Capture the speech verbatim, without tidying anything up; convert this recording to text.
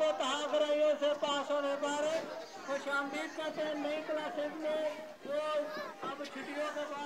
तहाग्रहियों से पास होने पर खुश आमदीद कहते हैं। नई क्लासेज में वो अब छुट्टियों के